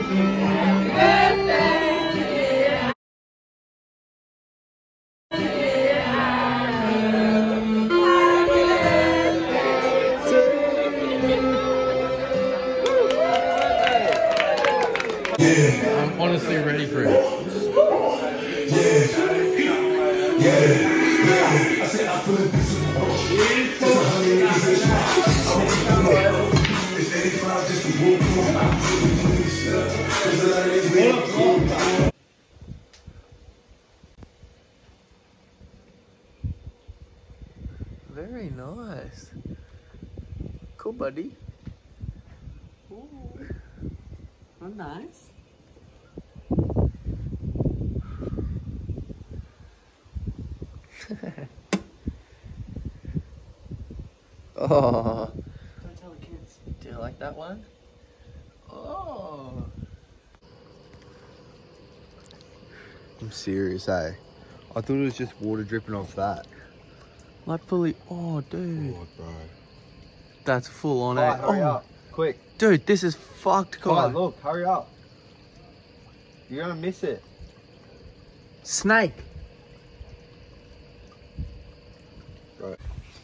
I'm honestly ready for it. Very nice. Cool, buddy. Ooh. Oh, nice. Oh, Don't tell the kids. do you like that one? Oh. I'm serious, eh? I thought it was just water dripping off that. Like fully, oh dude. Oh, bro. That's full on, Kai, eh? hurry Oh, up. Quick. dude, this is fucked, Kai, Kai. look, hurry up. You're gonna miss it. Snake. Right.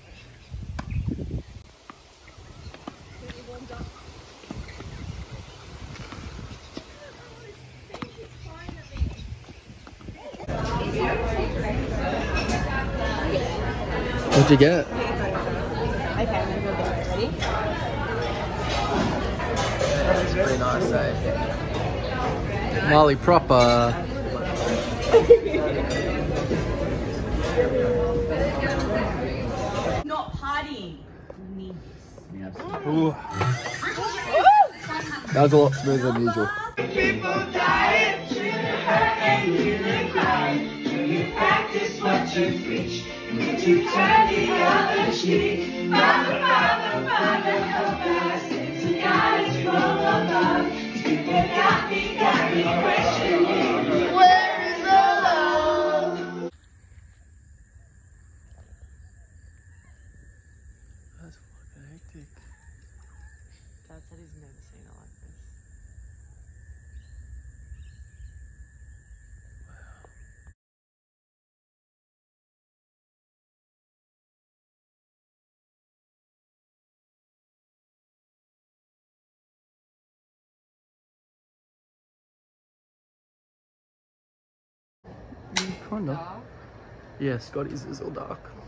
What'd you get? Okay, I'm gonna go get it. Ready? That's pretty nice, eh? Molly proper. Not partying. Ooh. That was a lot smoother than usual. People dying, children hurt and children crying. Do you practice what you preach? Would you turn the other cheek? Father, Father, Father, help us. Since God is from above. People got me questioning. Where is the love? That's fucking hectic. Dad said he's never seen it like this. Kinda. Yeah, Scotty's is all dark.